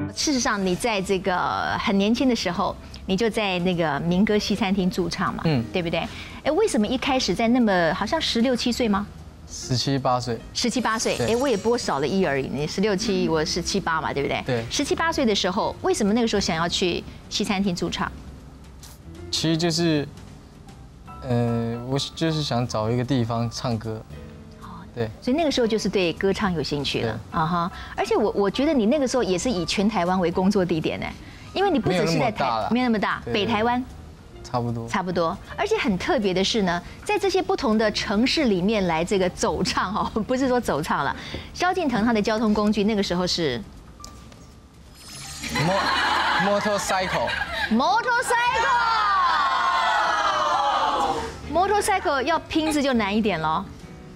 事实上，你在这个很年轻的时候，你就在那个民歌西餐厅驻唱嘛，对不对？哎，为什么一开始在那么好像16、17岁吗 ？17、8岁。 17、8岁，哎，我也不过少了1而已。你16、7，我17、8嘛，对不对？ 对。 17、8岁的时候，为什么那个时候想要去西餐厅驻唱？ 其实就是，我就是想找一个地方唱歌。对， 所以那个时候就是对歌唱有兴趣了啊哈！而且我觉得你那个时候也是以全台湾为工作地点呢，因为你不只是在没有那么大，北台湾差不多。而且很特别的是呢，在这些不同的城市里面来这个走唱哈，不是说走唱了。萧敬腾他的交通工具那个时候是motorcycle 要拼字就难一点咯。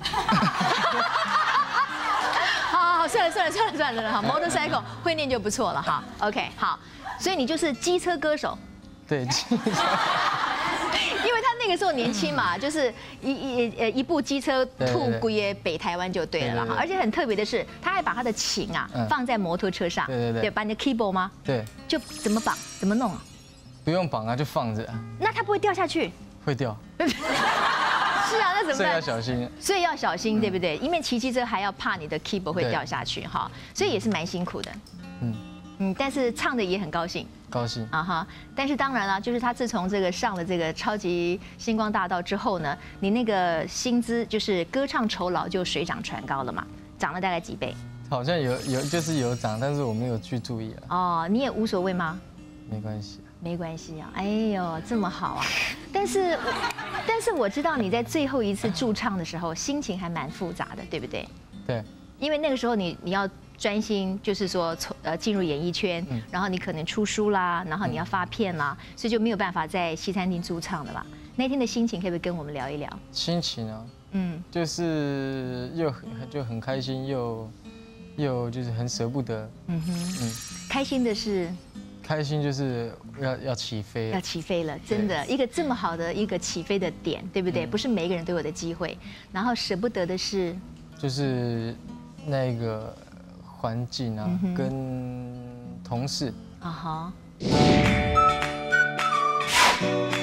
好，算了，好 ，motorcycle 会念就不错了哈。OK， 好，所以你就是机车歌手。 对， 因为他那个时候年轻嘛，就是一部机车吐归北台湾就对了哈。而且很特别的是，他还把他的琴啊放在摩托车上，对，把你的 keyboard 吗？ 对， 就怎么绑怎么弄啊？ 不用绑啊，就放着。 那它不会掉下去？ 会掉。 是啊，那怎么办？ 所以要小心。 所以要小心，对不对？因为骑机车还要怕你的 keyboard 会掉下去哈，所以也是蛮辛苦的。但是唱的也很高兴。 高兴啊哈！但是当然了，就是他自从这个上了这个超级星光大道之后呢，你那个薪资就是歌唱酬劳就水涨船高了嘛，涨了大概几倍？ 好像就是有涨，但是我没有去注意啊。 哦，你也无所谓吗？ 没关系。 没关系啊，哎呦，这么好啊！但是我知道你在最后一次驻唱的时候，心情还蛮复杂的，对不对？ 对。 因为那个时候你要专心，就是说进入演艺圈，然后你可能出书啦，然后你要发片啦，所以就没有办法在西餐厅驻唱的嘛。那天的心情可不可以跟我们聊一聊？ 心情啊，就是就很开心，又就是很舍不得。开心的是。开心就是要起飞， 要起飞了，真的一个这么好的一个起飞的点，对不对？不是每个人都有的机会。然后舍不得的是，就是那个环境啊，跟同事。 啊哈。